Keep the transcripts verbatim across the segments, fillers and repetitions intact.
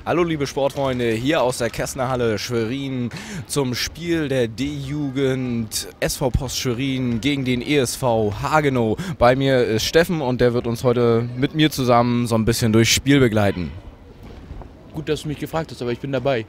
Hallo liebe Sportfreunde, hier aus der Kessner Halle Schwerin zum Spiel der D-Jugend S V Post Schwerin gegen den E S V Hagenow. Bei mir ist Steffen und der wird uns heute mit mir zusammen so ein bisschen durchs Spiel begleiten. Gut, dass du mich gefragt hast, aber ich bin dabei.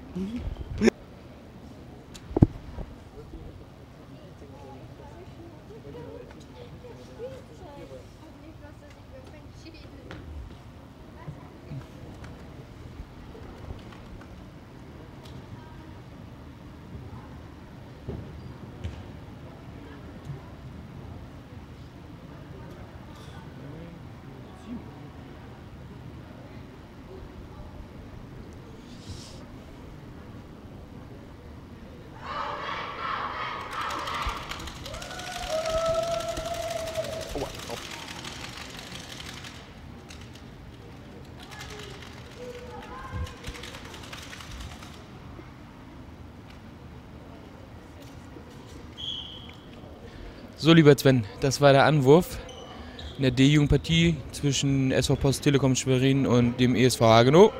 So, lieber Sven, das war der Anwurf in der D-Jugendpartie zwischen S V Post Telekom Schwerin und dem E S V Hagenow.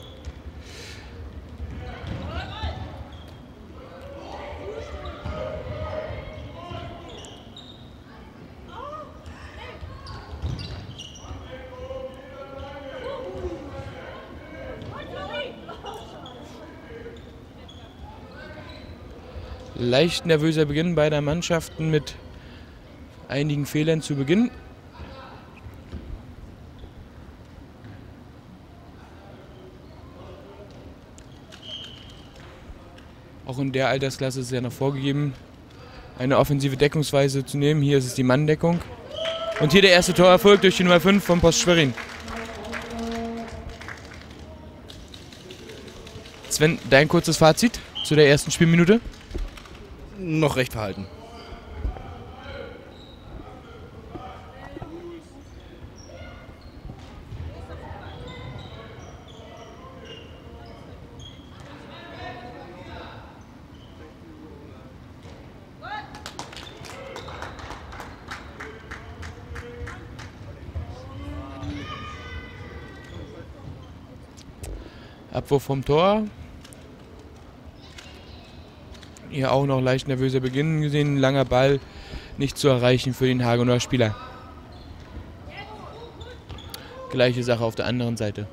Leicht nervöser Beginn beider Mannschaften mit einigen Fehlern zu Beginn. Auch in der Altersklasse ist es ja noch vorgegeben, eine offensive Deckungsweise zu nehmen. Hier ist es die Manndeckung. Und hier der erste Torerfolg durch die Nummer fünf von Post Schwerin. Sven, dein kurzes Fazit zu der ersten Spielminute? Noch recht verhalten. Abwurf vom Tor. Hier auch noch leicht nervöser Beginn gesehen. Langer Ball nicht zu erreichen für den Hagenower Spieler. Gleiche Sache auf der anderen Seite.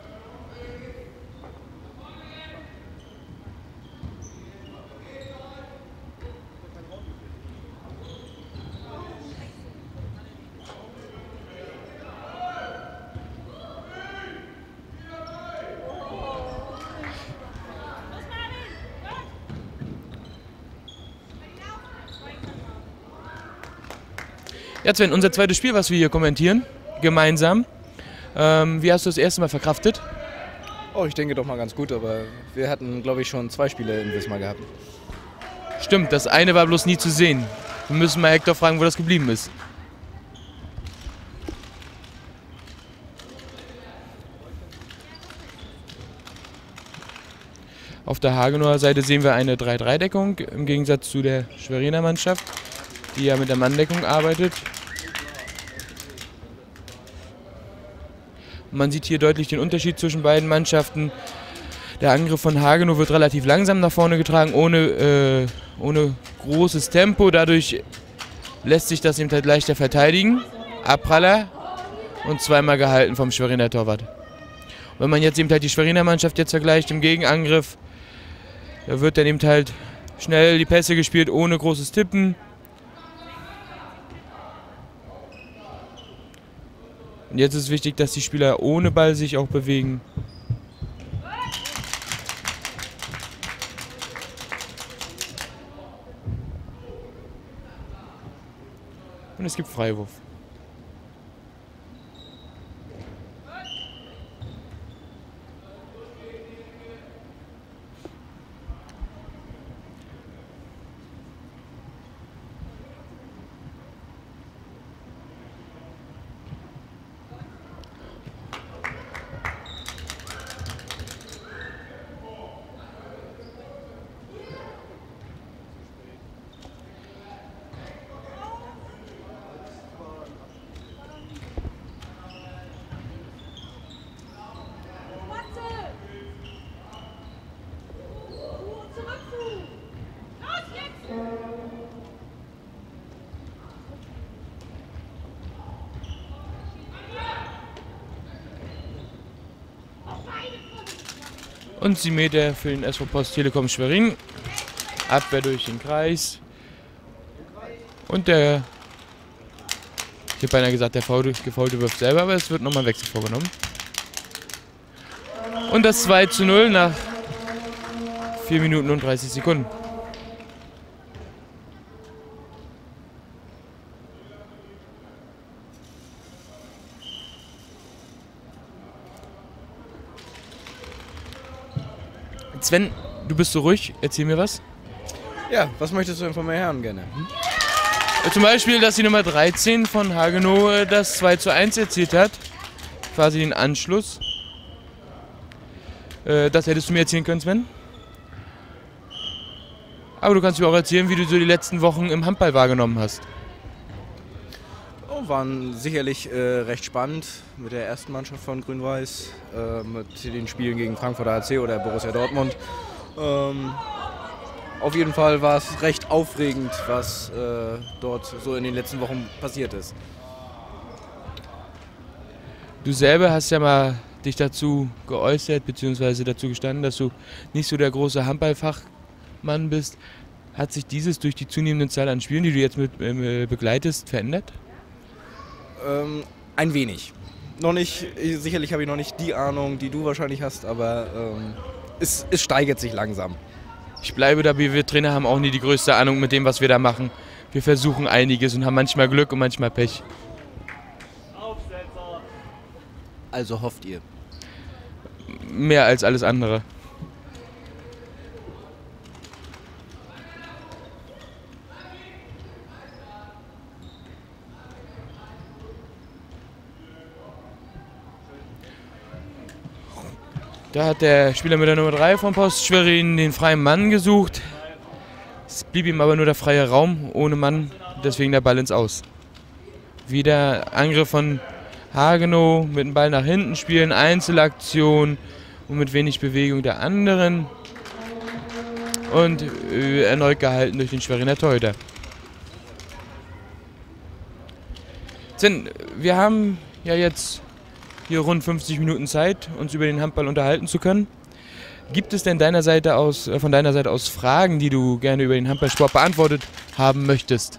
Ja, Sven, unser zweites Spiel, was wir hier kommentieren, gemeinsam. Ähm, wie hast du das erste Mal verkraftet? Oh, ich denke doch mal ganz gut, aber wir hatten, glaube ich, schon zwei Spiele in Wismar gehabt. Stimmt, das eine war bloß nie zu sehen. Wir müssen mal Hector fragen, wo das geblieben ist. Auf der Hagenower Seite sehen wir eine drei drei Deckung, im Gegensatz zu der Schweriner Mannschaft, die ja mit der Manndeckung arbeitet. Man sieht hier deutlich den Unterschied zwischen beiden Mannschaften. Der Angriff von Hagenow wird relativ langsam nach vorne getragen, ohne, äh, ohne großes Tempo. Dadurch lässt sich das eben halt leichter verteidigen. Abpraller und zweimal gehalten vom Schweriner Torwart. Wenn man jetzt eben halt die Schweriner Mannschaft jetzt vergleicht im Gegenangriff, da wird dann eben halt schnell die Pässe gespielt, ohne großes Tippen. Und jetzt ist wichtig, dass die Spieler ohne Ball sich auch bewegen. Und es gibt Freiwurf. Und sieben Meter für den S V Post Telekom Schwerin. Abwehr durch den Kreis. Und der, ich habe beinahe gesagt, der Gefaulte wirft selber, aber es wird nochmal ein Wechsel vorgenommen. Und das zwei zu null nach vier Minuten und dreißig Sekunden. Sven, du bist so ruhig, erzähl mir was. Ja, was möchtest du denn von mir hören gerne? Hm? Zum Beispiel, dass die Nummer dreizehn von Hagenow das zwei zu eins erzielt hat. Quasi den Anschluss. Das hättest du mir erzählen können, Sven. Aber du kannst mir auch erzählen, wie du so die letzten Wochen im Handball wahrgenommen hast. Oh, waren sicherlich äh, recht spannend mit der ersten Mannschaft von Grün-Weiß, äh, mit den Spielen gegen Frankfurter H C oder Borussia Dortmund. Ähm, auf jeden Fall war es recht aufregend, was äh, dort so in den letzten Wochen passiert ist. Du selber hast ja mal dich dazu geäußert, beziehungsweise dazu gestanden, dass du nicht so der große Handballfachmann bist. Hat sich dieses durch die zunehmende Zahl an Spielen, die du jetzt mit äh, begleitest, verändert? Ähm, ein wenig. Noch nicht, sicherlich habe ich noch nicht die Ahnung, die du wahrscheinlich hast, aber ähm, es, es steigert sich langsam. Ich bleibe dabei, wir Trainer haben auch nie die größte Ahnung mit dem, was wir da machen. Wir versuchen einiges und haben manchmal Glück und manchmal Pech. Also hofft ihr? Mehr als alles andere. Da hat der Spieler mit der Nummer drei von Post Schwerin den freien Mann gesucht. Es blieb ihm aber nur der freie Raum ohne Mann, deswegen der Ball ins Aus. Wieder Angriff von Hagenow mit dem Ball nach hinten spielen, Einzelaktion und mit wenig Bewegung der anderen. Und äh, erneut gehalten durch den Schweriner Torhüter. Sven, wir haben ja jetzt hier rund fünfzig Minuten Zeit, uns über den Handball unterhalten zu können. Gibt es denn deiner Seite aus, von deiner Seite aus Fragen, die du gerne über den Handballsport beantwortet haben möchtest?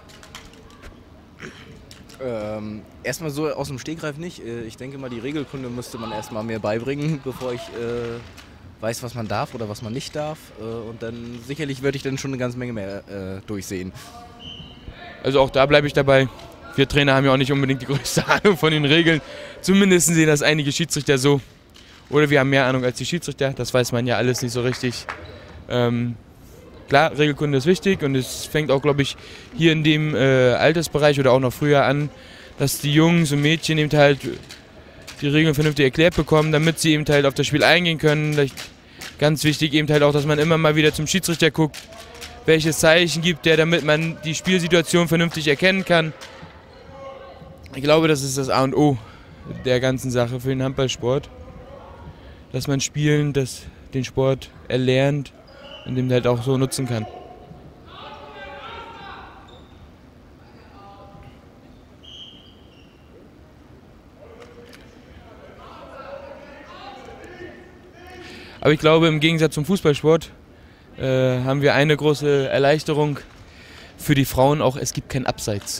Ähm, erstmal so aus dem Stegreif nicht. Ich denke mal, die Regelkunde müsste man erstmal mir beibringen, bevor ich äh, weiß, was man darf oder was man nicht darf. Äh, und dann sicherlich würde ich dann schon eine ganze Menge mehr äh, durchsehen. Also auch da bleibe ich dabei. Wir Trainer haben ja auch nicht unbedingt die größte Ahnung von den Regeln. Zumindest sehen das einige Schiedsrichter so. Oder wir haben mehr Ahnung als die Schiedsrichter. Das weiß man ja alles nicht so richtig. Ähm, klar, Regelkunde ist wichtig und es fängt auch, glaube ich, hier in dem äh, Altersbereich oder auch noch früher an, dass die Jungs und Mädchen eben halt die Regeln vernünftig erklärt bekommen, damit sie eben halt auf das Spiel eingehen können. Ganz wichtig eben halt auch, dass man immer mal wieder zum Schiedsrichter guckt, welches Zeichen gibt der, damit man die Spielsituation vernünftig erkennen kann. Ich glaube, das ist das A und O der ganzen Sache für den Handballsport. Dass man spielen, dass den Sport erlernt und den halt auch so nutzen kann. Aber ich glaube, im Gegensatz zum Fußballsport äh, haben wir eine große Erleichterung für die Frauen auch, es gibt kein Abseits.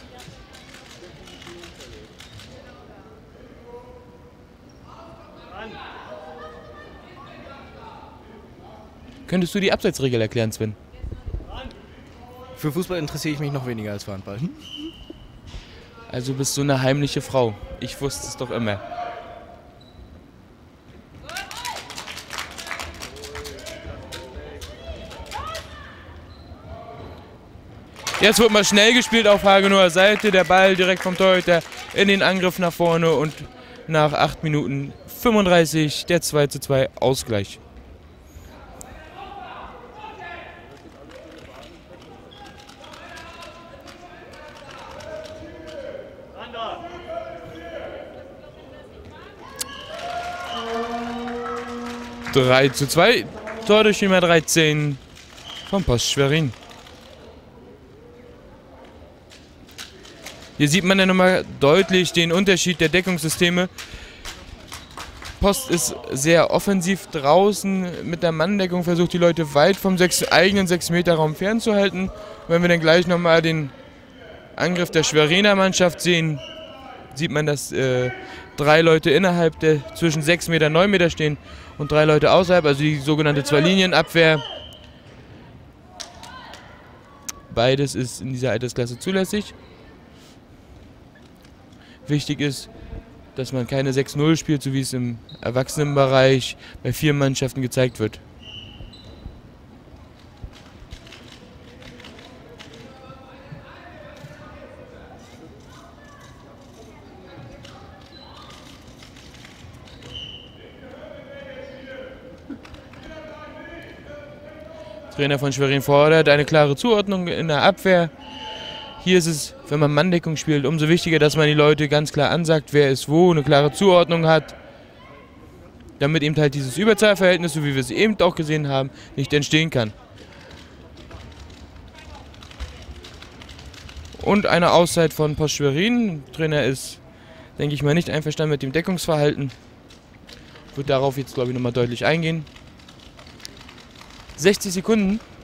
Könntest du die Abseitsregel erklären, Sven? Für Fußball interessiere ich mich noch weniger als für Handball. Also bist du eine heimliche Frau. Ich wusste es doch immer. Jetzt wird mal schnell gespielt auf Hagenower Seite. Der Ball direkt vom Torhüter in den Angriff nach vorne und nach acht Minuten fünfunddreißig der zwei zu zwei Ausgleich. drei zu zwei, Tor durch Nummer dreizehn vom Post Schwerin. Hier sieht man ja nochmal deutlich den Unterschied der Deckungssysteme. Post ist sehr offensiv draußen mit der Manndeckung, versucht die Leute weit vom sechs, eigenen sechs Meter Raum fernzuhalten. Wenn wir dann gleich nochmal den Angriff der Schweriner Mannschaft sehen, sieht man, dass äh, drei Leute innerhalb der zwischen sechs Meter und neun Meter stehen und drei Leute außerhalb, also die sogenannte Zwei-Linien-Abwehr. Beides ist in dieser Altersklasse zulässig. Wichtig ist, dass man keine sechs null spielt, so wie es im Erwachsenenbereich bei vier Mannschaften gezeigt wird. Trainer von Schwerin fordert eine klare Zuordnung in der Abwehr. Hier ist es, wenn man Manndeckung spielt, umso wichtiger, dass man die Leute ganz klar ansagt, wer ist wo, eine klare Zuordnung hat, damit eben halt dieses Überzahlverhältnis, so wie wir es eben auch gesehen haben, nicht entstehen kann. Und eine Auszeit von Post Schwerin. Der Trainer ist, denke ich mal, nicht einverstanden mit dem Deckungsverhalten. Wird darauf jetzt, glaube ich, nochmal deutlich eingehen. sechzig Sekunden